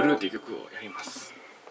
ルーっていう曲をやります。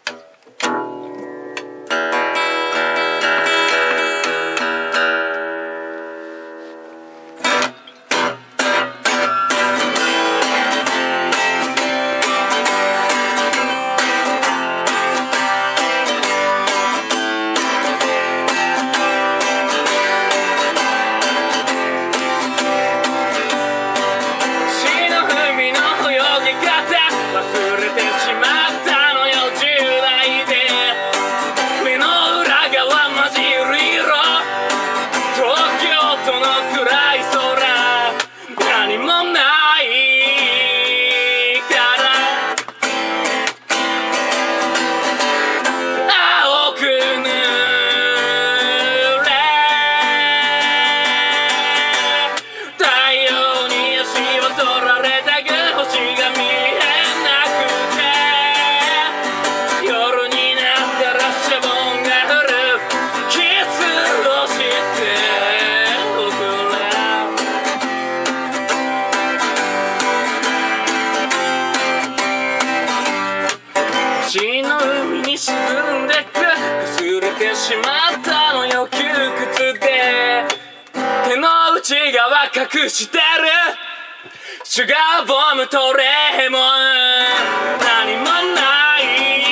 死の海に沈んでく忘れてしまったのよ窮屈で手の内側隠してるシュガーボムとレモン何もない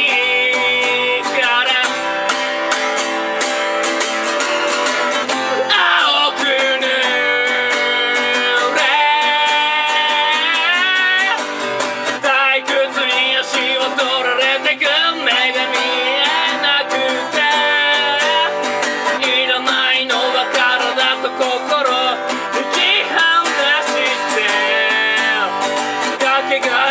から青く濡れ退屈に足を取られてく目が見えなくていらないのは体と心引き離して崖が